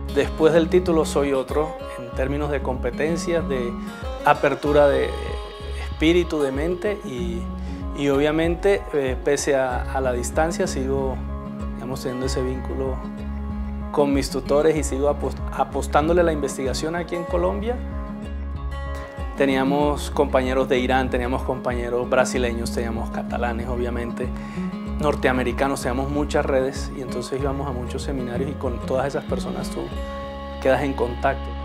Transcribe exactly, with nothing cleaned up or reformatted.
después del título soy otro en términos de competencias, de apertura de espíritu, de mente y, y obviamente eh, pese a, a la distancia sigo, digamos, teniendo ese vínculo con mis tutores y sigo apost apostándole a la investigación aquí en Colombia. Teníamos compañeros de Irán, teníamos compañeros brasileños, teníamos catalanes obviamente, norteamericanos, teníamos muchas redes y entonces íbamos a muchos seminarios y con todas esas personas tú quedas en contacto.